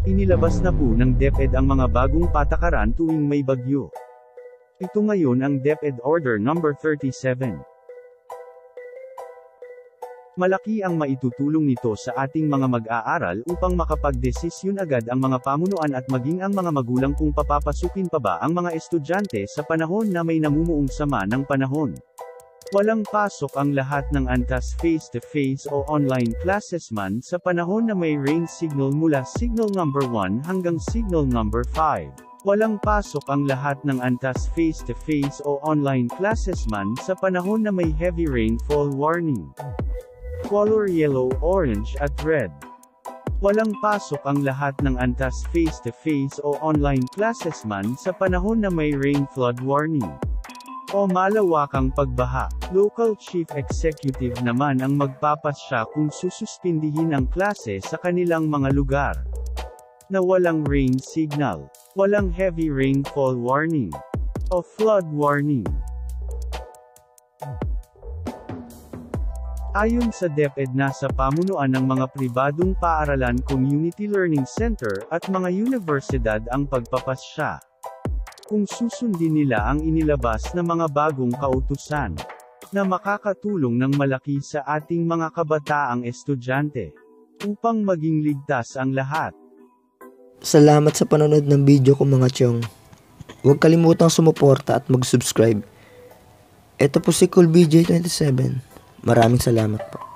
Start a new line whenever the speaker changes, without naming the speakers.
Inilabas na po ng DepEd ang mga bagong patakaran tuwing may bagyo. Ito ngayon ang DepEd Order No. 37. Malaki ang maitutulong nito sa ating mga mag-aaral upang makapagdesisyon agad ang mga pamunuan at maging ang mga magulang kung papapasukin pa ba ang mga estudyante sa panahon na may namumuong sama ng panahon. Walang pasok ang lahat ng antas face-to-face o online classes man sa panahon na may rain signal mula signal number 1 hanggang signal number 5. Walang pasok ang lahat ng antas face-to-face o online classes man sa panahon na may heavy rainfall warning. Color yellow, orange at red. Walang pasok ang lahat ng antas face-to-face o online classes man sa panahon na may rain flood warning o malawakang pagbaha. Local Chief Executive naman ang magpapasya kung sususpindihin ang klase sa kanilang mga lugar na walang rain signal, walang heavy rainfall warning o flood warning. Ayon sa DepEd, nasa pamunuan ng mga pribadong paaralan, community learning center, at mga universidad ang pagpapasya kung susundin nila ang inilabas na mga bagong kautusan na makakatulong ng malaki sa ating mga kabataang estudyante upang maging ligtas ang lahat.
Salamat sa panonood ng video ko mga tiyong. Huwag kalimutang sumuporta at mag-subscribe. Ito po si Cool BJ27. Maraming salamat po.